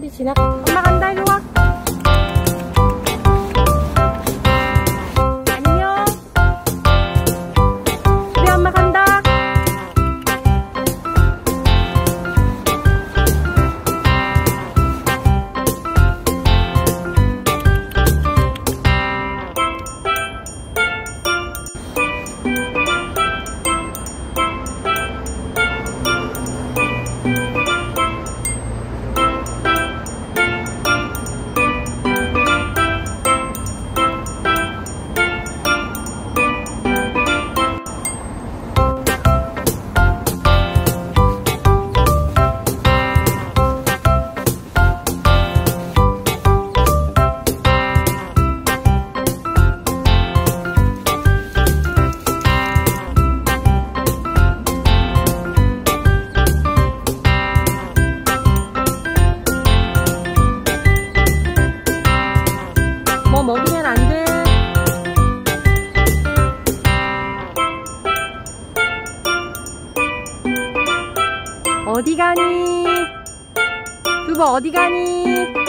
우리 지나가. 엄마 간다. 이리 와. 안녕. 우리 엄마 간다. 뭐 먹으면 안 돼. 어디 가니? 두부 어디 가니?